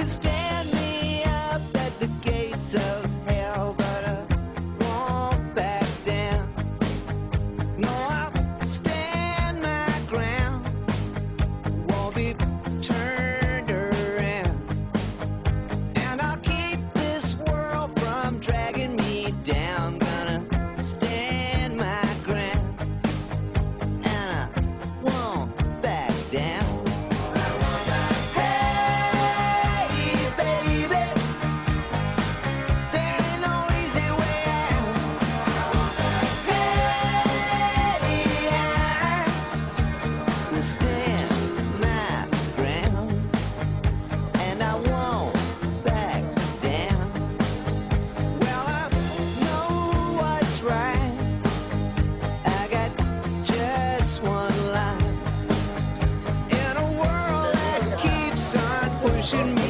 stand me up at the gates of hell, but I won't back down. No, I'll stand my ground, won't be turned around, and I'll keep this world from dragging me down. Gonna stand my ground, and I won't back down. Hey, baby, there ain't no easy way out. Hey, I will stand my ground, and I won't back down. Well, I know what's right. I got just one life in a world that keeps on pushing me